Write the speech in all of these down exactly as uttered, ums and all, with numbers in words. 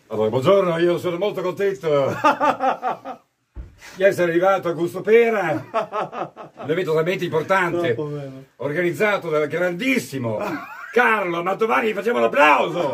Allora, buongiorno, io sono molto contento di essere arrivato a Gusto Pera, un evento talmente importante, organizzato dal grandissimo Carlo Mantovani. Facciamo un applauso!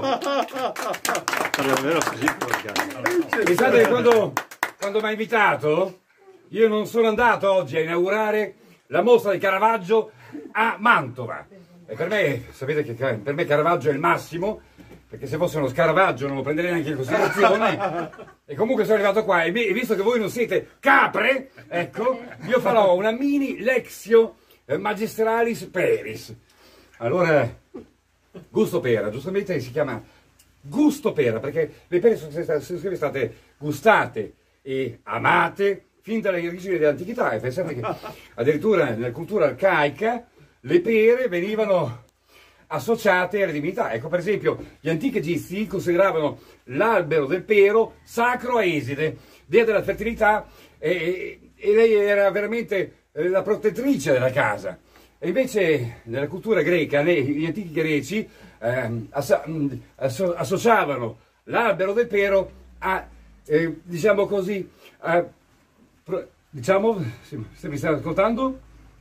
Pensate che quando, quando mi ha invitato, io non sono andato oggi a inaugurare la mostra di Caravaggio a Mantova. E per me, sapete che per me Caravaggio è il massimo, perché se fosse uno Scaravaggio non lo prenderei neanche in considerazione. E comunque sono arrivato qua e visto che voi non siete capre, ecco, io farò una mini Lexio Magistralis Peris. Allora, Gusto Pera, giustamente si chiama Gusto Pera, perché le pere sono sempre state gustate e amate fin dalle origini dell'antichità. E pensate che addirittura nella cultura arcaica le pere venivano associate alle divinità. Ecco, per esempio, gli antichi egizi consideravano l'albero del pero sacro a Eside, dea della fertilità, e, e lei era veramente la protettrice della casa. E invece nella cultura greca, gli antichi greci eh, asso asso associavano l'albero del pero a, eh, diciamo così, a, diciamo, se mi state ascoltando?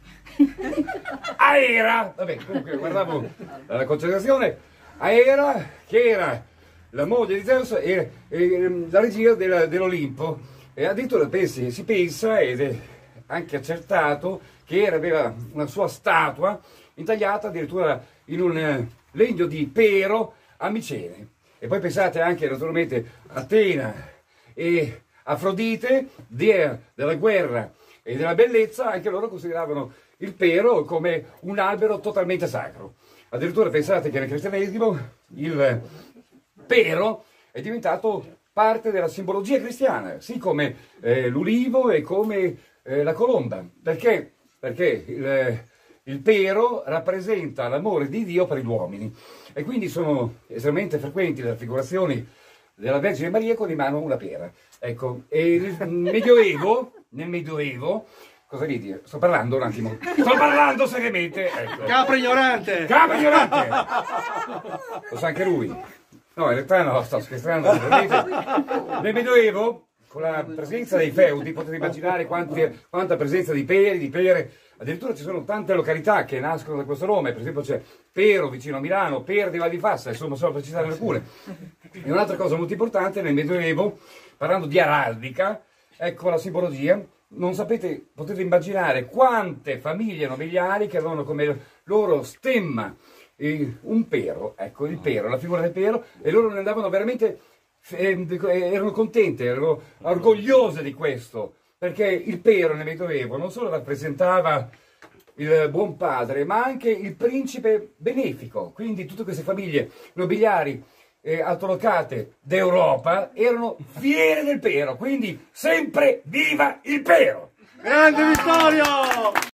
Aera, vabbè, comunque guardavo la concentrazione. Aera, che era la moglie di Zeus e, e la regia dell'Olimpo, e addirittura pensi, si pensa ed è anche accertato che era, aveva una sua statua intagliata addirittura in un legno di pero a Micene. E poi pensate anche naturalmente Atena e Afrodite, dea della guerra e della bellezza, anche loro consideravano il pero come un albero totalmente sacro. Addirittura pensate che nel cristianesimo il pero è diventato parte della simbologia cristiana, sì, come eh, l'ulivo e come eh, la colomba. Perché? Perché il, il pero rappresenta l'amore di Dio per gli uomini, e quindi sono estremamente frequenti le raffigurazioni della Vergine Maria con in mano una pera. Ecco, e nel Medioevo, nel Medioevo, cosa vedi? Sto parlando un attimo. Sto parlando seriamente. Ecco. Capra ignorante! Capra ignorante! Lo sa anche lui. No, in realtà no, sto scherzando. Nel Medioevo, con la presenza dei feudi, potete immaginare quanti, quanta presenza di peri, di pere. Addirittura ci sono tante località che nascono da questo nome. Per esempio c'è Pero vicino a Milano, Per di Val di Fassa, insomma, solo per citarne alcune. E un'altra cosa molto importante nel Medioevo, parlando di araldica, ecco la simbologia. Non sapete, potete immaginare quante famiglie nobiliari che avevano come loro stemma eh, un pero, ecco, il pero, la figura del pero, e loro ne andavano veramente, eh, erano contente, erano orgogliose di questo, perché il pero nel Medioevo non solo rappresentava il buon padre, ma anche il principe benefico. Quindi tutte queste famiglie nobiliari eh, altolocate d'Europa erano fiere del pero, quindi sempre viva il pero! Grande Vittorio!